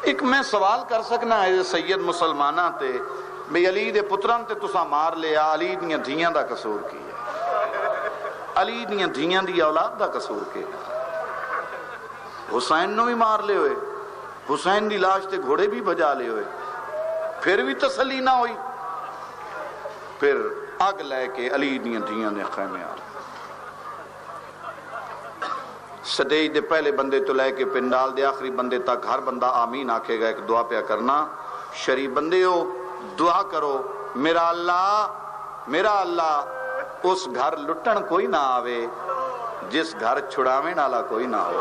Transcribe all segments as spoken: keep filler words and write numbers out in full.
ایک میں سوال کر سکنا ہے سید مسلمانہ تے بھئی علی دے پتران تے تسا مار لیا، علی دیاں دھیاں دا قصور کی ہے؟ علی دیاں دھیاں دی اولاد دا قصور کی ہے؟ حسین نو بھی مار لے ہوئے، حسین دی لاش تے گھوڑے بھی بجا لے ہوئے، پھر بھی تسلی نہ ہوئی، پھر اگ لے کے علی دیاں دھیاں نے خیمے آ سٹیج دے پہلے بندے تو لے کے پنڈال دے آخری بندے تک ہر بندہ آمین آکھے گا، ایک دعا پیا کرنا، شریف بندے ہو دعا کرو، میرا اللہ میرا اللہ اس گھر لٹن کوئی نہ آوے جس گھر چھڑاویں نالا کوئی نہ ہو۔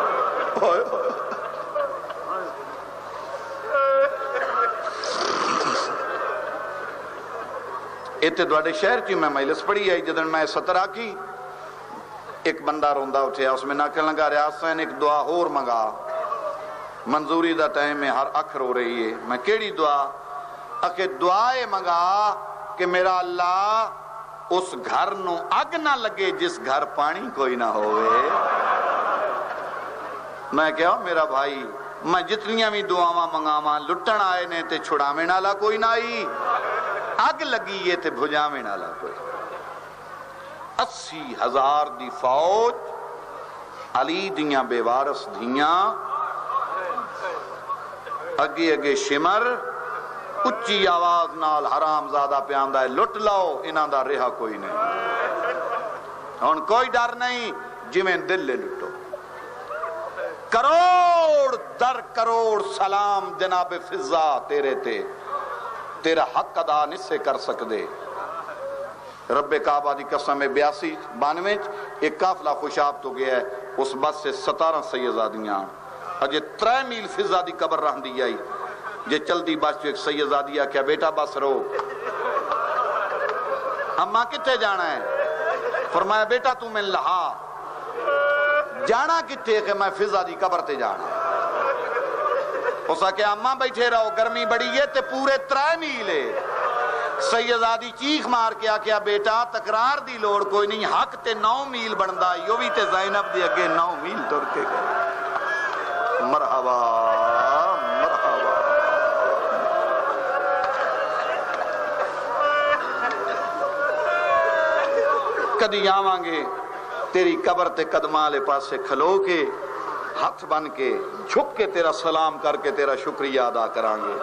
ایتے دوڑے شہر کی میں مجلس پڑھی آئی، جدن میں سترہ کی ایک بندہ روندہ اٹھیا، اس میں نہ کہنے لگا ریاستین ایک دعا اور منگا، منظوری دا ٹائم میں ہر اکھ رو رہی ہے، میں کیڑی دعا؟ اکھے دعائے منگا کہ میرا اللہ اس گھر نو اگ نہ لگے جس گھر پانی کوئی نہ ہوئے۔ میں کہا میرا بھائی میں جتنیاں بھی دعاواں منگاواں لٹن آئے نے تے چھڑاویں نالا کوئی نہ آئی، اگ لگی یہ تے بھجاویں نالا کوئی۔ اسی ہزار دی فوج، علی دیاں بے وارث دھیاں، اگے اگے شمر، اچھی آواز نال حرام زادہ پیاندہ ہے لٹ لاؤ، انہاں دا رہا کوئی نہیں، ہن کوئی ڈر نہیں، جویں دل لے لٹو۔ کروڑ در کروڑ سلام جناب فضا تیرے تے، تیرا حق ادا نہیں سے کر سکدے۔ رب کعبہ دی قسم بیاسی بانوے ایک قافلہ خوشاب تو گیا ہے، اس بس سے ستارہ سیدزادیاں، اجے ترے میل فضا دی قبر رہن دی آئی، جے چل دی بس جو ایک سیدزادیہ کیا بیٹا بس رو، اماں کتے جانا ہے؟ فرمایا بیٹا تو میں لہا جانا کتے کہ میں فضا دی قبر تے جانا۔ اسا کہ اماں بیٹھے رہو گرمی بڑی ہے تے پورے ترے میل ہے۔ سیدزادی چیخ مار کے آکیا بیٹا تکرار دی لوڑ کوئی نہیں، حق تے نو میل بندا، یو بھی تے زینب دی اگے نو میل ٹر کے گئے۔ مرحبا مرحبا۔ کدی آواں گے تیری قبر تے قدماں لے پاسے کھلو کے ہاتھ بن کے جھک کے تیرا سلام کر کے تیرا شکریہ ادا کران گے۔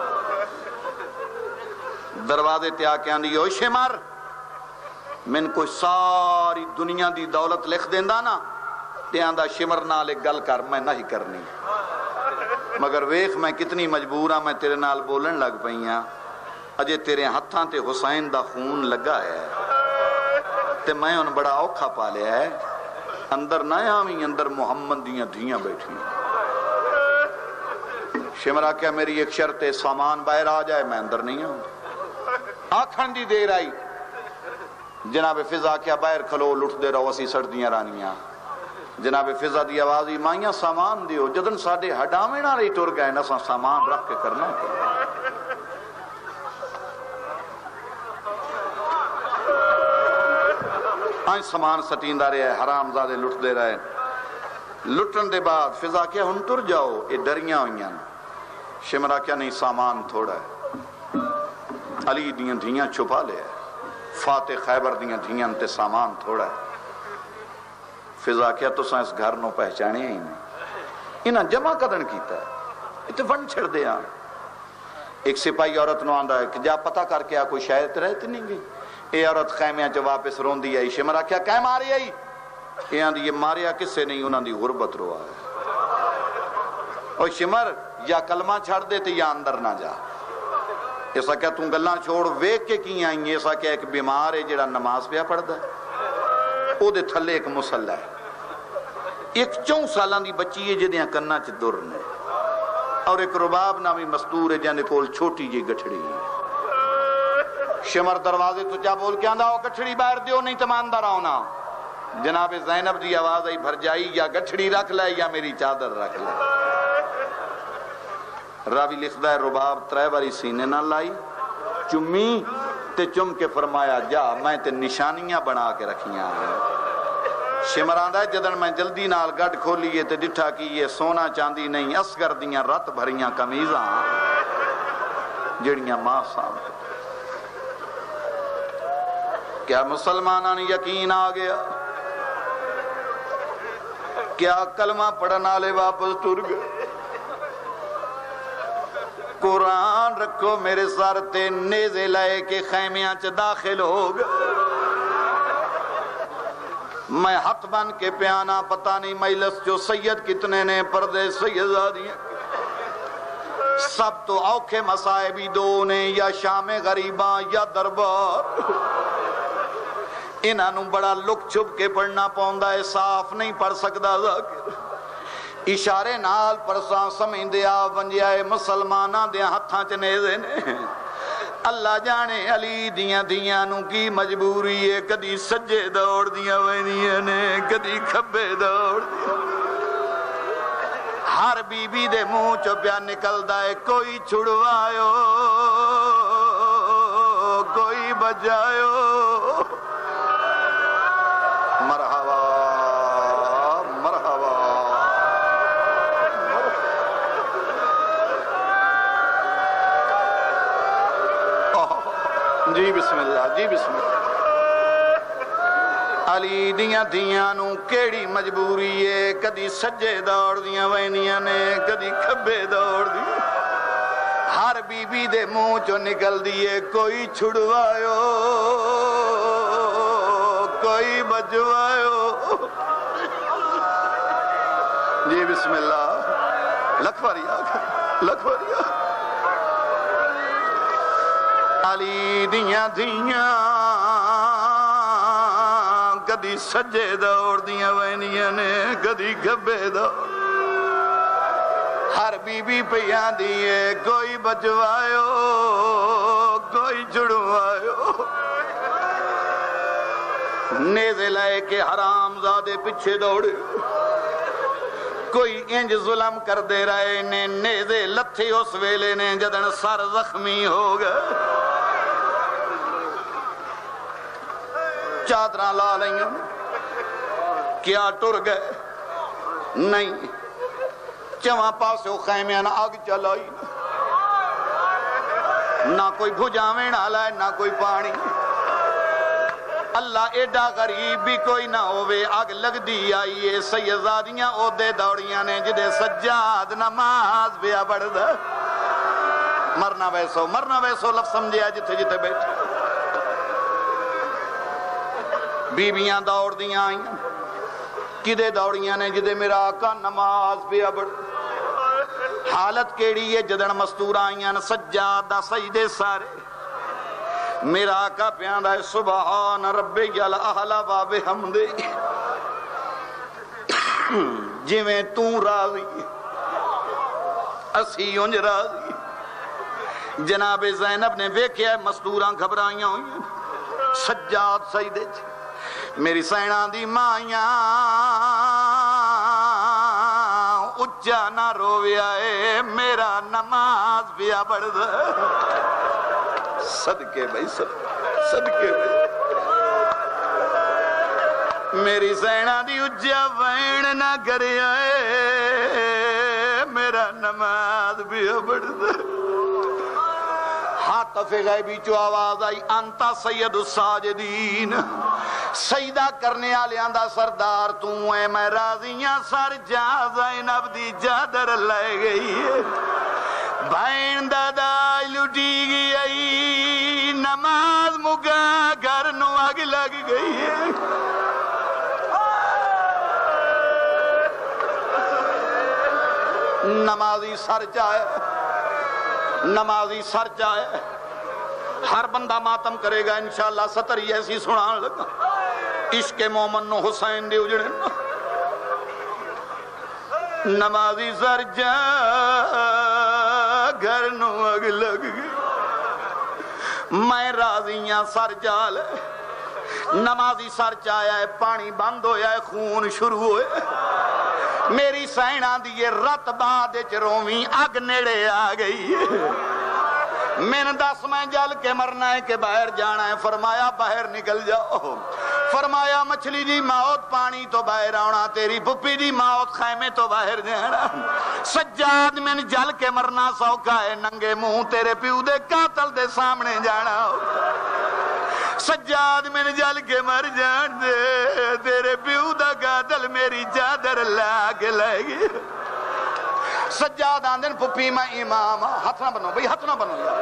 دروازے تے آ کے آندی او شمر من کوئی ساری دنیا دی دولت لکھ دیندا نا تے آندا شمر نال ایک گل کر میں نہیں کرنی، مگر ویخ میں کتنی مجبور ہاں، میں تیرے نال بولن لگ پئی ہاں، اجے تیرے ہتھاں تے حسین دا خون لگا ہے تے میں ان بڑا اوکھا پا لیا ہے، اندر نہ آویں، اندر محمد دیاں دھیاں بیٹھی۔ شمرا کیا میری ایک شرط ہے، سامان باہر آ جائے میں اندر نہیں آؤں۔ آکھن دی دیر آئی، جناب فضا کیا باہر کھلو لٹ دے رہو اسی سڑدیاں رانیاں۔ جناب فضا دی آوازی مائیاں سامان دیو، جدن ساڑے ہڈاویں نہ رہی ٹر گئے نسا سامان رکھ کے کرنا ہے۔ آئیں سامان سٹین دا رہے ہیں، حرام زادے لٹ دے رہے ہیں۔ لٹن دے بعد فضا کیا ہن ٹر جاؤ، یہ ڈریاں ہوئیاں۔ شمرا کیا نہیں سامان تھوڑا ہے، علی دیاں دھیاں چھپا لے ہے، فاتح خیبر دیاں دھیاں تے سامان تھوڑا ہے۔ فضا کیا تو سائنس گھر نو پہچانے ہی نہیں، انہاں جمع قدن کیتا ہے، اتنے ون چھڑ دے آن۔ ایک سپاہی عورت نو آندہ ہے کہ جا پتہ کر کے آ کوئی شاید رہتے نہیں گئی۔ اے عورت خیمیاں چ واپس رون دی آئی، شمرا کیا کہہ ماری آئی؟ اے آندھی یہ ماریا کس سے نہیں، انہاں دی غربت روا ہے۔ اور شمر یا کلمہ چھڑ دے تے یا اندر نہ جا۔ ایسا کیا تم گلان چھوڑ ویک کے کی آئیں، ایسا کیا ایک بیمار ہے جڑا نماز پیا پڑھ دا ہے، او دے تھلے ایک مسلح ہے، ایک چون سالان دی بچی ہے جدیاں کننا چ در نے، اور ایک رباب نامی مستور ہے جانے کول چھوٹی جی گٹھڑی ہے۔ شمر دروازے تو جا بول کے آندہ ہو گٹھڑی باہر دیو نہیں تو ماندہ رہونا۔ جناب زینب دی آواز آئی بھر جائی، یا گٹھڑی رکھ لے یا میری چادر رکھ لے۔ راوی لکھدا ہے رباب ترے باری سینے نہ لائی، چمی تے چم کے فرمایا جا میں تے نشانیاں بنا کے رکھیاں ہیں۔ شمران دا جدن میں جلدی نال گڈ کھولیے تے ڈٹھا کی یہ سونا چاندی نہیں اصغر دیاں رت بھریاں کمیزاں جڑیاں ماں سامنے. کیا مسلمانوں نے یقین آ گیا؟ کیا کلمہ پڑھن والے واپس ٹر گئے؟ قرآن رکھو میرے سر تے نیزے لائے کے خیمیاں چ داخل ہو گئے. میں ہاتھ بن کے پیانا پتہ نہیں مجلس جو سید کتنے نے پردے سیدادیاں سب تو اوکھے مسائبی دو نے یا شام غریباں یا دربار. انہاں نوں بڑا لک چھپ کے پڑھنا پوندا ہے صاف نہیں پڑھ سکدا ذاکر. اشارے نال پرساں سمجھدے آ ونجائے مسلماناں دے ہتھاں چ نیزے نے. اللہ جانے علی دیاں دیاں نوں کی مجبوری ہے کدی سجے دوڑ دیاں وینیاں نے کدی کھبے دوڑ دیاں. ہر بی بی دے منہ چو پیا نکلدا ہے کوئی چھڑوایو کوئی بجایو. مرحبا مرحبا جی بسم اللہ جی بسم اللہ. علی دیاں دیاں نوں کیڑی مجبوری ہے کدی سجے دوڑ دیاں وینیاں نے کدی کھبے دوڑ دیاں. ہر بی بی دے منہ چو نکل دیے کوئی چھڑوایو کوئی بجوایو. جی بسم اللہ لکھواریا لکھواریا. علی دیاں دیاں کدی سجے دوڑ دیاں وینیاں نے کدی کھبے دوڑ. ہر بی بی پیاں دیے کوئی بجوایو کوئی جڑوایو. نیزے لائے کے حرام زادے پچھے دوڑے کوئی انج ظلم کر دے رہے نے نیزے لتھے اس ویلے نے جدن سر زخمی ہو گئے. چادراں لا لئیاں کیا ٹر گئے نہیں چواں پاسوں خیمیاں نہ آگ چلائی نہ کوئی بھجاویں نالا ہے نہ کوئی پانی. اللہ ایڈا غریب بھی کوئی نہ ہوئے آگ لگ دی آئیے سیدزادیاں عہدے دوڑیاں نے جدے سجاد نماز بیا بڑھ دا. مرنا ویسو مرنا ویسو لفظ سمجھے جتے جتے بیٹھے. بیبیاں دوڑ دیاں آئیاں کدے دوڑیاں نے جدے میرا آقا نماز بیا بڑھ. حالت کیڑی ہے جدن مستور آئیاں سجاد دا سجدے سارے. میرا آقا پیاندہ ہے سبحان ربی الاعلی و بحمدہ. جویں توں راضی اسی انج راضی. جناب زینب نے ویکھیا ہے مستوراں گھبرائیاں ہوئیں سجاد سجدے چ. میری سینہ دی مائیاں اچھا نہ رویا ہے میرا نماز بیا بڑھ دا. صدقے بھائی صدقے بھائی میری سینہ دی اچھا وین نہ کریا ہے میرا نماز بیا بڑھ دا. حاطف غیبی چو آواز آئی انتا سید الساجدین. سجدہ کرنے آلیاں دا سردار توں اے میں راضیاں سر جا زینب دی جادر لے گئی ہے. بین دادا لٹی گئی نماز مگا گھر نو آگ لگ گئی ہے. نمازی سر جائے نمازی سر جائے. ہر بندہ ماتم کرے گا انشاءاللہ ستری ایسی سنان لگا. عشق مومن نو حسین دے اجڑے نمازی سر جا گھر نو اگ لگ گئی. میں راضیاں سر جال نمازی سر چایا ہے پانی بند ہویا ہے خون شروع ہوئے. میری سینہ دیئے رت بعد چرویں اگ نیڑے آ گئی ہے. میں نے دس میں جل کے مرنا ہے کہ باہر جانا ہے. فرمایا باہر نکل جاؤ. فرمایا مچھلی دی موت پانی تو باہر آنا، تیری پھپھی دی موت خیمے تو باہر جانا۔ سجاد میں جل کے مرنا سوکھا ہے، ننگے منہ تیرے پیو دے قاتل دے سامنے جانا۔ سجاد میں جل کے مر جان دے، تیرے پیو دا قاتل میری چادر لا کے لے گی۔ سجاد آندن پھپھی میں امام، ہاتھ نہ بنو بھئی، ہاتھ نہ بنو یار،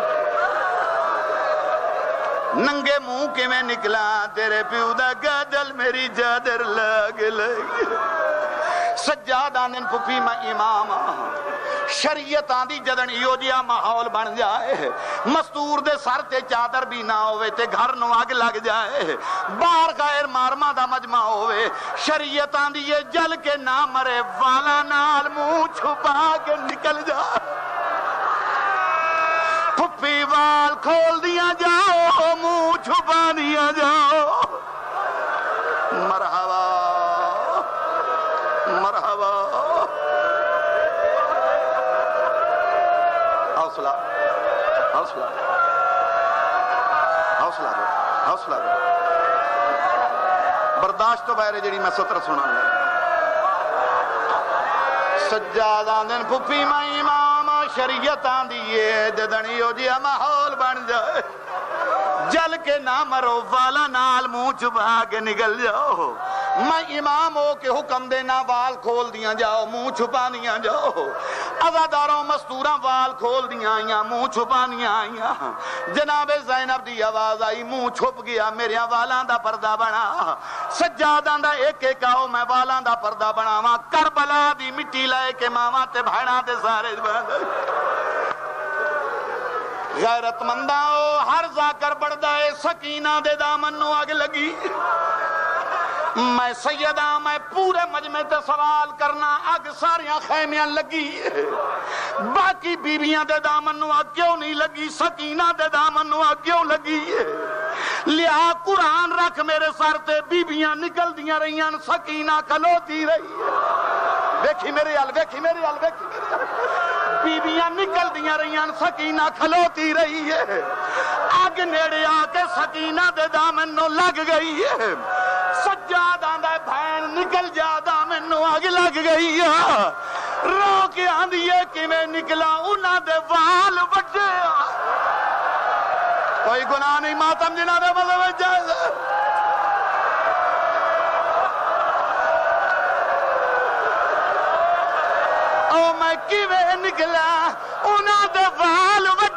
ننگے منہ کے میں نکلا، تیرے پیو دا قاتل میری چادر لا کے لے گی۔ سجاد آندن پھپھی میں امام، شریعت آندی جدن ایو جیا ماحول بن جائے، مستور دے سر تے چادر بھی نہ ہوئے تے گھر نو آگ لگ جائے، باہر غیر مارما دا مجمع ہوئے، شریعت آندی یہ جل کے نہ مرے، والا نال منہ چھپا کے نکل جائے۔ پھپھی وال کھول دیا جاؤ، منہ چھپا دیا جاؤ۔ مرحبا مرحبا۔ حوصلہ حوصلہ حوصلہ حوصلہ برداشت تو بہرے جڑی میں ستر سنا لے۔ سجاد آندن پھپھی میں امام، شریعت آندیے جدنی ہو جیا ماحول بن جائے، جل کے نہ مرو، والا نال منہ چھپا کے نکل جاؤ۔ میں امام ہو کے حکم دینا، وال کھول دیا جاؤ، منہ چھپا دیا جاؤ۔ عزاداروں مستوراں وال کھول دیا آئیاں، منہ چھپا دیا آئیاں۔ جناب زینب دی آواز آئی، منہ چھپ گیا، میرے والان دا پردہ بنا۔ سجاداں دا ایک ایک آؤ، میں والان دا پردہ بناواں، کربلا دی مٹی لائے کے ماما تے بھائنا تے سارے بنا۔ غیرت منداؤ ہر زاکر بڑھدا ہے، سکینہ دے دامن نو آگ لگی۔ میں سیدہ میں پورے مجمع تے سوال کرنا، اگ ساریاں خیمیاں لگی، باقی بیویاں دے دامن نو آگ کیوں نہیں لگی؟ سکینہ دے دامن نو آگ کیوں لگی؟ لیا قرآن رکھ میرے سر تے، بیویاں نکل دیاں رہیاں، سکینہ کھلوتی رہی۔ دیکھی میرے حال، دیکھی میرے حال، دیکھی میرے حال، بیویاں نکل دیاں رہیاں، سکینہ کھلوتی رہی ہے۔ آگ نیڑے آ کے سکینہ دے دامن نو لگ گئی ہے۔ سجاد آندہ ہے بھین نکل جا، دامن نو آگ لگ گئی ہے۔ رو کے آندھی ہے کہ میں نکلا، انہاں دے وال بڑھے۔ کوئی گناہ نہیں، ماتم جنہ دے مذہب جائز ہے۔ او میں کی میں نکلا، انہاں دے وال بڑھے۔